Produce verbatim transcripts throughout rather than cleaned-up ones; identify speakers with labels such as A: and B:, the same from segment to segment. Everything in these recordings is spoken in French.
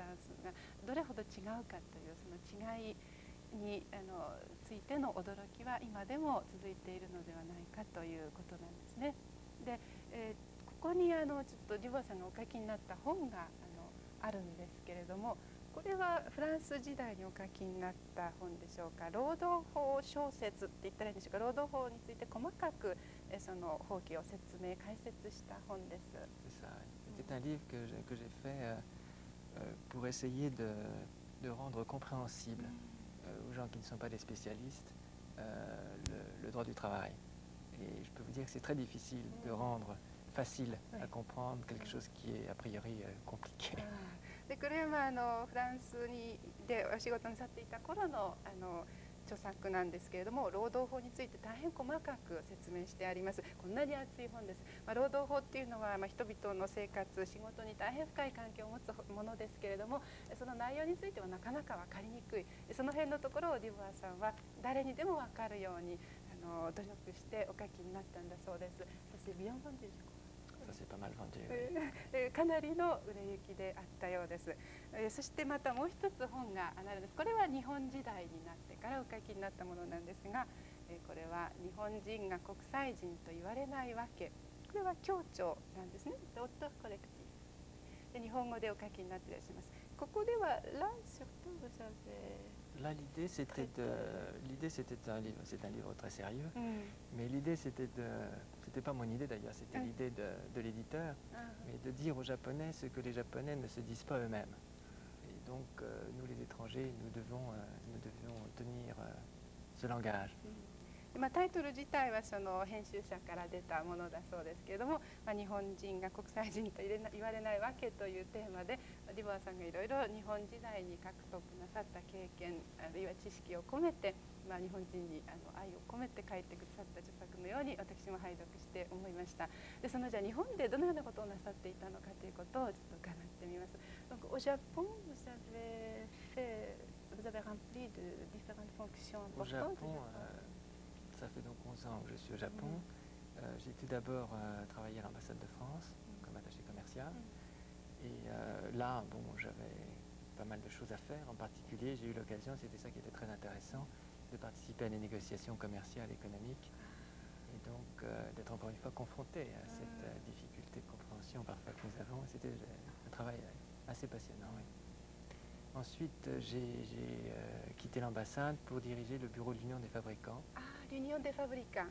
A: ランスがどれほど違うかというその違いにあのついての驚きは今でも続いているのではないかということなんですね。で、えー、ここにあのちょっとデュボワさんがお書きになった本があのあるんですけれども、これはフランス時代にお書きになった本でしょうか。労働法小説って言ったらいいんでしょうか。労働法について細かくえその法規を説明解説した本です。
B: C'est ça. C'était un livre que j'ai, que j'ai fait euh, euh, pour essayer de, de rendre compréhensible euh, aux gens qui ne sont pas des spécialistes euh, le, le droit du travail. Et je peux vous dire que c'est très difficile de rendre facile à comprendre quelque chose qui est a priori euh, compliqué.
A: でこれは、まあ、あのフランスにでお仕事なさっていた頃のあの著作なんですけれども、労働法について大変細かく説明してあります。こんなに厚い本です。まあ、労働法っていうのは、まあ、人々の生活仕事に大変深い関係を持つものですけれども、その内容についてはなかなか分かりにくい、その辺のところをデュボワさんは誰にでも分かるようにあの努力してお書きになったんだそうです。そしてビヨンボンデュ
B: Ça c'est pas mal vendu.
A: かなりの売れ行きであったようです。そしてまたもう一つ本があるんです。これは日本時代になってからお書きになったものなんですが、これは日本人が国際人と言われないわけ。これは協調なんですね。オットコレクティブで日本語でお書きになっていらっしゃいます。ここではランsurtout vous avez
B: Là, l'idée c'était de, l'idée c'était un livre, c'est un livre très sérieux, mm. mais l'idée c'était de, c'était pas mon idée d'ailleurs, c'était mm. l'idée de, de l'éditeur, mm. mais de dire aux Japonais ce que les Japonais ne se disent pas eux-mêmes. Et donc euh, nous les étrangers, nous devons, euh, nous devions tenir euh, ce langage.
A: Mm. まあ、タイトル自体はその編集者から出たものだそうですけれども、まあ、日本人が国際人と言われないわけというテーマでデュボワさんがいろいろ日本時代に獲得なさった経験あるいは知識を込めて、まあ、日本人にあの愛を込めて書いてくださった著作のように私も拝読して思いました。でそのじゃあ日本でどのようなことをなさっていたのかということをちょっと伺ってみます。Donc, au Japon, vous avez fait, vous avez rempli de différentes fonctions importantes.
B: Au Japon, ça fait donc onze ans que je suis au Japon. Mmh. Euh, j'ai tout d'abord euh, travaillé à l'ambassade de France mmh. comme attaché commercial. Mmh. Et euh, là, bon, j'avais pas mal de choses à faire. En particulier, j'ai eu l'occasion, c'était ça qui était très intéressant, de participer à des négociations commerciales et économiques. Et donc euh, d'être encore une fois confronté à cette euh, difficulté de compréhension parfois que nous avons. C'était un travail assez passionnant. Oui. Ensuite, j'ai euh, quitté l'ambassade pour diriger le bureau de l'Union des fabricants.
A: Ah, l'Union des fabricants,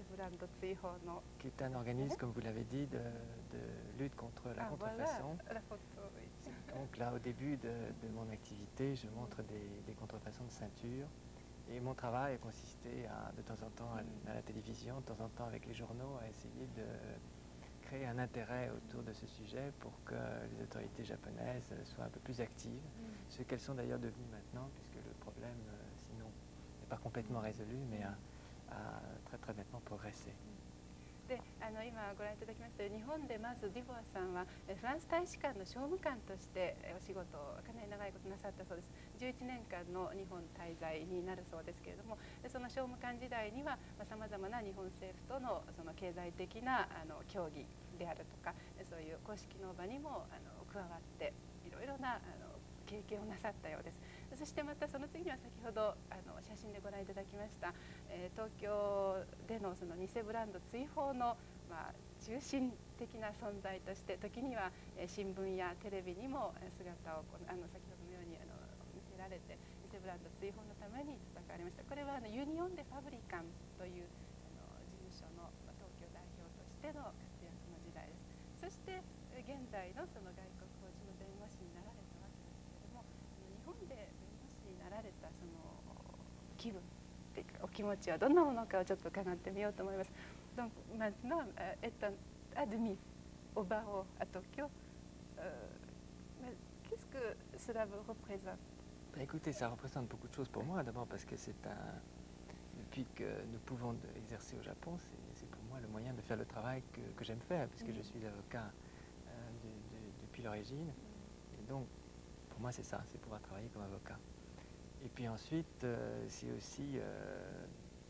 B: qui est un organisme, comme vous l'avez dit, de, de lutte contre la ah, contrefaçon.
A: Voilà, la photo, oui.
B: Donc là, au début de, de mon activité, je montre des, des contrefaçons de ceinture. Et mon travail a consisté à, de temps en temps à, à la télévision, de temps en temps avec les journaux, à essayer de créer un intérêt autour de ce sujet pour que les autorités japonaises soient un peu plus actives, mm. ce qu'elles sont d'ailleurs devenues maintenant, puisque le problème, euh, sinon, n'est pas complètement résolu, mais a, a très très nettement progressé.
A: であの今ご覧いただきましたように日本でまずデュボワさんはフランス大使館の商務官としてお仕事をかなり長いことなさったそうです。じゅういちねんかんの日本滞在になるそうですけれども、その商務官時代にはさまざまな日本政府とのその経済的なあの協議であるとか、そういう公式の場にもあの加わっていろいろなあの経験をなさったようです。そしてまたその次には先ほどあの写真でご覧いただきました、えー、東京でのその偽ブランド追放の、まあ、中心的な存在として時には、えー、新聞やテレビにも姿をこのあの先ほどのようにあの見せられて偽ブランド追放のために戦われました。これはあのユニオン・デ・ファブリカンというあの事務所の東京代表としての活躍の時代です。そして現在のその外国法人の弁護士になられたわけですけれども、日本で弁護士になられたその気分っていうかお気持ちはどんなものかをちょっと伺ってみようと思います。Donc maintenant, étant admis au barreau à Tokyo, euh, qu'est-ce que cela vous représente?
B: Ben écoutez, ça représente beaucoup de choses pour moi. D'abord parce que c'est un, depuis que nous pouvons exercer au Japon, c'est pour moi le moyen de faire le travail que, que j'aime faire, puisque mmh. je suis avocat euh, de, de, depuis l'origine. Et donc, pour moi, c'est ça, c'est pouvoir travailler comme avocat. Et puis ensuite, euh, c'est aussi euh,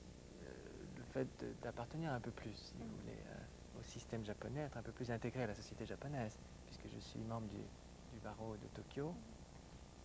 B: le fait d'appartenir un peu plus, si vous voulez, euh, au système japonais, être un peu plus intégré à la société japonaise, puisque je suis membre du, du barreau de Tokyo.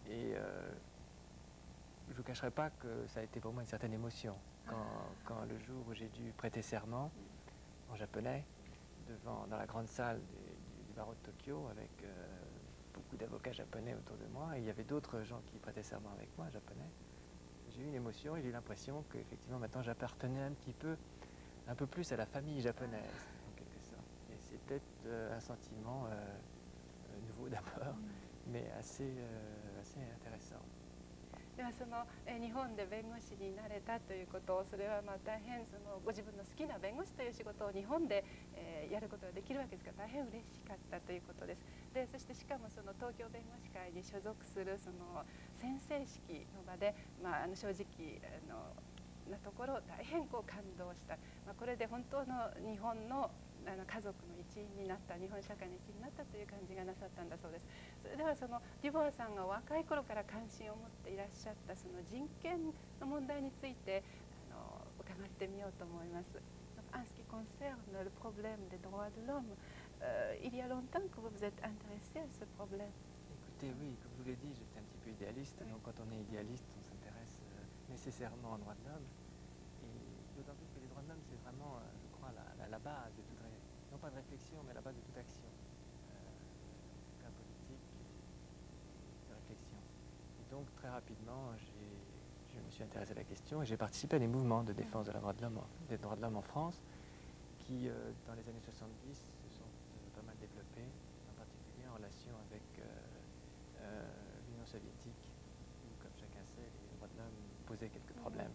B: Et euh, je ne vous cacherai pas que ça a été pour moi une certaine émotion quand, quand le jour où j'ai dû prêter serment en japonais devant, dans la grande salle du, du, du barreau de Tokyo avec euh, beaucoup d'avocats japonais autour de moi, et il y avait d'autres gens qui prêtaient serment avec moi, japonais. J'ai eu une émotion et j'ai eu l'impression qu'effectivement maintenant j'appartenais un petit peu, un peu plus à la famille japonaise en quelque sorte. Et c'était euh, un sentiment euh, nouveau d'abord, mais assez, euh, assez intéressant.
A: ではその、えー、日本で弁護士になれたということを、それはまあ大変そのご自分の好きな弁護士という仕事を日本で、えー、やることができるわけですから、大変嬉しかったということです。でそしてしかもその東京弁護士会に所属するその宣誓式の場で、まあ、あの正直あのなところ大変こう感動した、まあ、これで本当の日本のあの家族の一員になった、日本社会の一員になったという感じがなさったんだそうです。それではそのデュボアさんが若い頃から関心を持っていらっしゃったその人権の問題についてあの伺ってみようと思います。En ce qui concerne le problème des droits de l'homme, euh, il y a longtemps que vous vous êtes intéressé à ce problème.
B: Écoutez, oui, comme je vous l'ai dit, j'étais un petit peu idéaliste, oui. Donc quand on est idéaliste, on s'intéresse euh, nécessairement aux droits de l'homme. Et d'autant plus que les droits de l'homme, c'est vraiment, euh, je crois, la, la, la base de toute non pas de réflexion, mais la base de toute action, euh, cas politique et de réflexion. Et donc très rapidement, je me suis intéressé à la question et j'ai participé à des mouvements de défense de la droit de l'homme, des droits de l'homme en France, qui, euh, dans les années soixante-dix, se sont euh, pas mal développés, en particulier en relation avec euh, euh, l'Union soviétique, où, comme chacun sait, les droits de l'homme posaient quelques problèmes.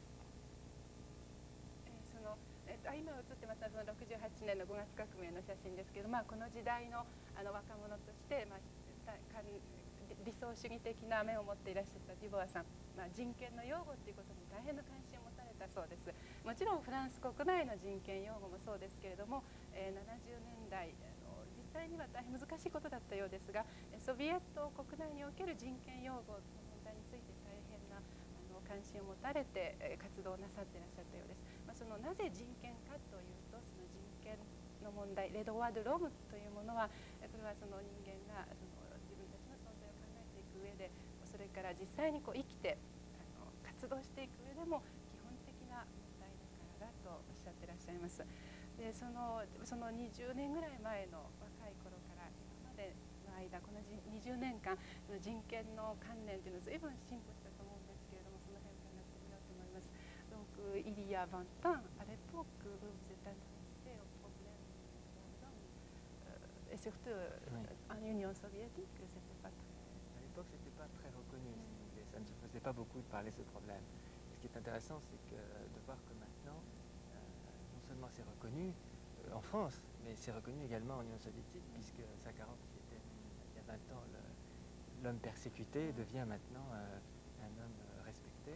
A: 今映ってますのはそのろくじゅうはちねんのごがつ革命の写真ですけど、まあ、この時代の、あの若者として、まあ、理想主義的な目を持っていらっしゃったデュボアさん、まあ、人権の擁護ということに大変な関心を持たれたそうです。もちろんフランス国内の人権擁護もそうですけれども、えー、ななじゅうねんだいあの実際には大変難しいことだったようですが、ソビエト国内における人権擁護の問題について大変なあの関心を持たれて活動なさっていらっしゃったようです。まあ、そのなぜ人権かというと、その人権の問題、レドワード・ロムというものは、これはその人間がその自分たちの存在を考えていく上で、それから実際にこう生きてあの活動していく上でも基本的な問題だからだとおっしゃっていらっしゃいます。でそのそのにじゅうねんぐらい前の若い頃から今までの間、このにじゅうねんかん、その人権の観念というのは随分進歩したと思うんですけれども、その辺を伺ってみようと思います。Donc, euh, il y a vingt ans, à l'époque, vous vous êtes intéressé au problème des droits de l'homme, euh, et surtout euh, oui. En Union soviétique, c'était pas très...
B: À l'époque, c'était pas très reconnu, si vous voulez. Ça ne se faisait pas beaucoup de parler de ce problème. Et ce qui est intéressant, c'est que de voir que maintenant, euh, non seulement c'est reconnu euh, en France, mais c'est reconnu également en Union soviétique, puisque Sakharov, qui était il y a vingt ans l'homme persécuté, devient maintenant euh, un homme respecté.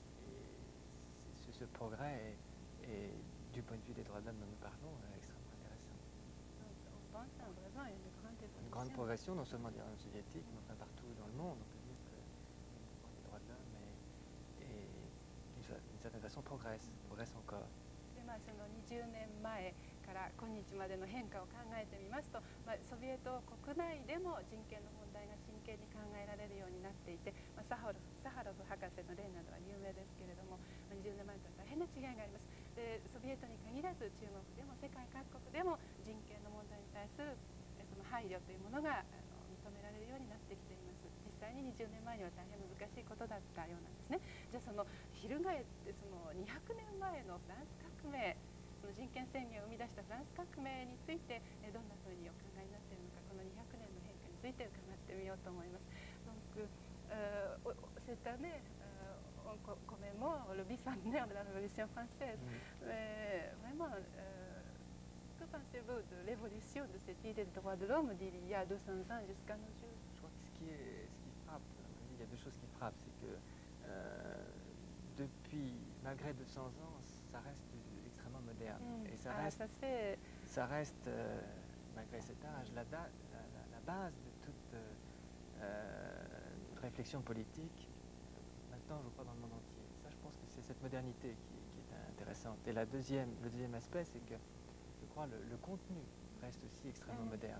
B: Ce progrès est, est, du point de vue des droits de l'homme dont nous parlons, est extrêmement intéressant.
A: Donc, on pense vraiment à une grande évolution.
B: Une grande progression, non seulement dans l'Union soviétique, mais enfin partout dans le monde. On peut dire que les droits de l'homme est, est, d'une certaine façon progresse, progresse encore.
A: まあ、そのにじゅうねんまえから今日までの変化を考えてみますと、まあ、ソビエト国内でも人権の問題が真剣に考えられるようになっていて、まあ、サハロフ、サハロフ博士の例などは有名ですけれども、まあ、にじゅうねんまえとは大変な違いがあります。でソビエトに限らず中国でも世界各国でも人権の問題に対するその配慮というものがあの認められるようになってきています。実際ににじゅうねんまえには大変難しいことだったようなんですね。じゃあその翻ってそのにひゃくねんまえのフランス革命、その人権宣言を生み出したフランス革命についてどんなふうにお考えになっているのか、このにひゃくねんの変化について伺ってみようと思います。Donc, euh, cette année, euh, on commémore le bicentenaire de la Révolution française. Mm. Mais vraiment, euh, que pensez-vous de l'évolution de cette idée des droits de l'homme d'il y a deux cents ans jusqu'à nos jours?
B: Je crois que ce qui, est, ce qui frappe, il y a deux choses qui frappent, c'est que euh, depuis, malgré deux cents ans, ça reste extrêmement moderne.
A: Mm.
B: Et ça
A: ah,
B: reste,
A: ça,
B: ça reste euh, malgré cet âge, la, la, la, la base de toute euh, réflexion politique, maintenant, je crois, dans le monde entier. Ça, je pense que c'est cette modernité qui, qui est intéressante. Et la deuxième, le deuxième aspect, c'est que, je crois, le, le contenu reste aussi extrêmement mm. moderne.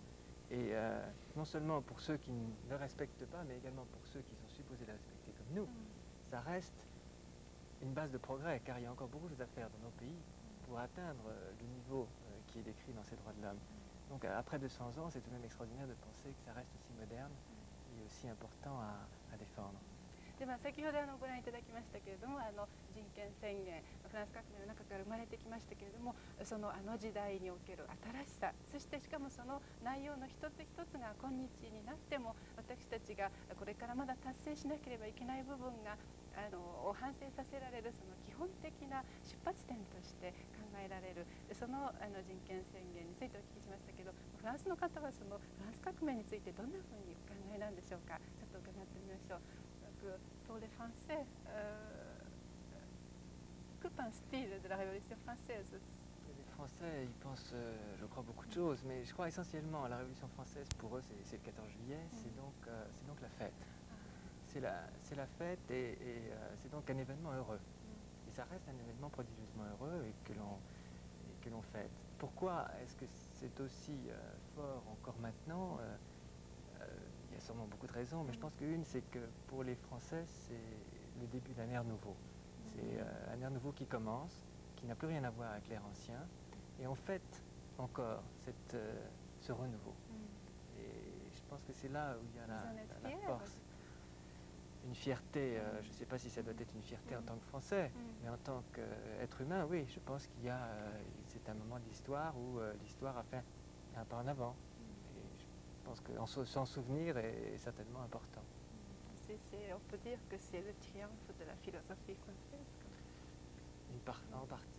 B: Et euh, non seulement pour ceux qui ne le respectent pas, mais également pour ceux qui sont supposés le respecter comme nous, ça reste une base de progrès, car il y a encore beaucoup de choses à faire dans nos pays pour atteindre le niveau euh, qui est décrit dans ces droits de l'homme. Donc après deux cents ans, c'est tout de même extraordinaire de penser que ça reste aussi moderne et aussi important à, à défendre.
A: でまあ、先ほどあのご覧いただきましたけれども、あの人権宣言、フランス革命の中から生まれてきましたけれども、そのあの時代における新しさ、そしてしかもその内容の一つ一つが今日になっても私たちがこれからまだ達成しなければいけない部分があのを反省させられるその基本的な出発点として考えられるそのあの人権宣言についてお聞きしましたけど、フランスの方はそのフランス革命についてどんなふうにお考えなんでしょうか。ちょっと伺ってみましょう。Pour les Français, euh, que pensent-ils de la Révolution française?
B: Les Français, ils pensent, euh, je crois, beaucoup de choses, mais je crois essentiellement à la Révolution française, pour eux, c'est le quatorze juillet, mm. c'est donc, euh, c'est donc la fête. Ah. C'est la, c'est la fête et, et euh, c'est donc un événement heureux. Mm. Et ça reste un événement prodigieusement heureux et que l'on, et que l'on fête. Pourquoi est-ce que c'est aussi euh, fort encore maintenant? euh, Il y a sûrement beaucoup de raisons, mais je pense qu'une, c'est que pour les Français, c'est le début d'un ère nouveau. C'est euh, un ère nouveau qui commence, qui n'a plus rien à voir avec l'ère ancien, et on fête encore cette, euh, ce renouveau. Et je pense que c'est là où il y a la, la, la force. Une fierté, euh, je ne sais pas si ça doit être une fierté en tant que Français, mais en tant qu'être humain, oui, je pense qu'il y a, euh, c'est un moment de l'histoire où euh, l'histoire a fait un pas en avant. Je pense que s'en souvenir est certainement important.
A: C'est, c'est, on peut dire que c'est le triomphe de la philosophie française.
B: Une part, en partie.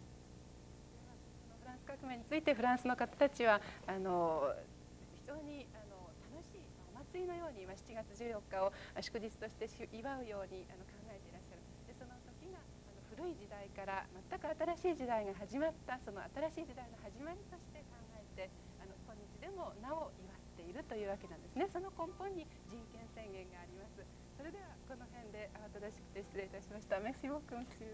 A: フランス革命についてフランスの方たちはあの非常にあの楽しいお祭りのようにしちがつじゅうよっかを祝日として祝うようにあの考えていらっしゃる。でその時があの古い時代から全く新しい時代が始まったその新しい時代の始まりとして考えてあの今日でもなお祝っているというわけなんですね。その根本に人権宣言があります。それではこの辺で慌ただしくて失礼いたしました。Merci beaucoup, monsieur.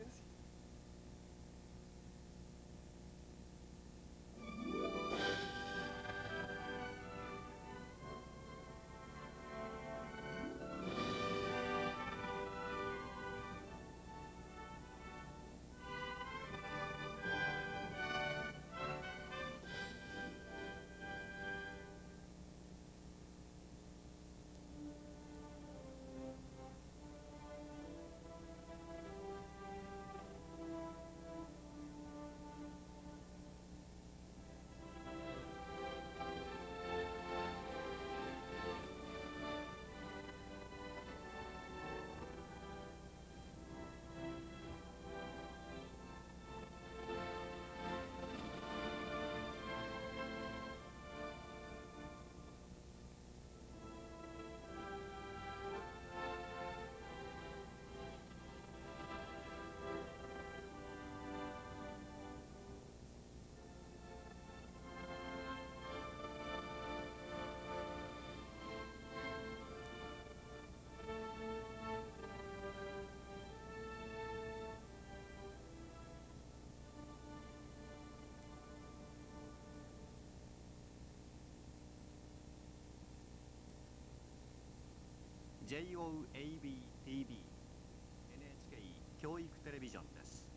C: ジェイオーエービーティービー エヌエイチケー 教育テレビジョンです。